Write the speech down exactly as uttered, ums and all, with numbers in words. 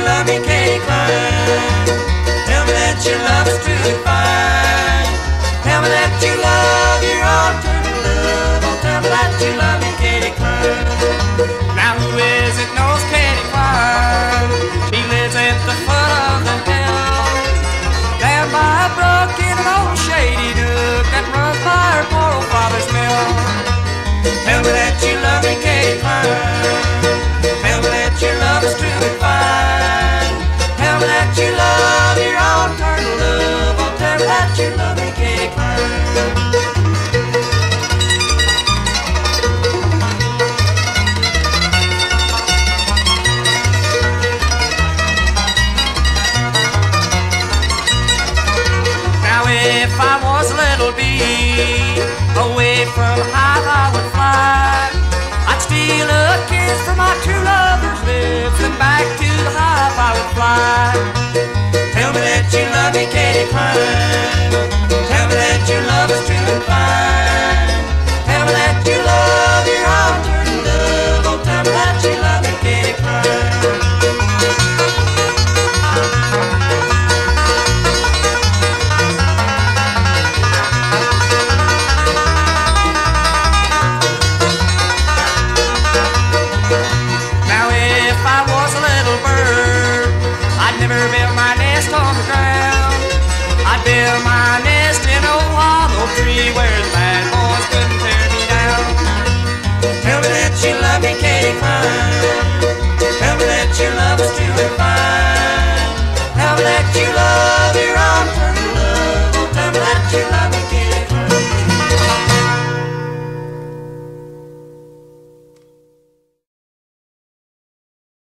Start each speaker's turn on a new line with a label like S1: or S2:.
S1: love me, Katy Cline. Tell me that your love is true and fine. Tell me that you love your own turtle love. Oh, tell me that you love me, Katy Cline. Now who is it knows Katy Cline? She lives at the foot of the hill, down by a brook in an old shady nook that runs by her poor old father's mill. Tell me that you love me, Katy Cline. Tell me that your love is true and fine. Tell me that you love your own turtle love. Oh, tell me that you love me, Katy Cline. If I was a little bee, away from hive I would fly. I'd steal a kiss from my true lover's lips, and back to the hive I would fly. Tell me that you love me, Katy Cline. Tell me that your love is true and fine. Tell me that you love your own turtle love. Oh, tell me that you love me, Katy Cline. Never built my nest on the ground. I'd build my nest in a hollow tree where the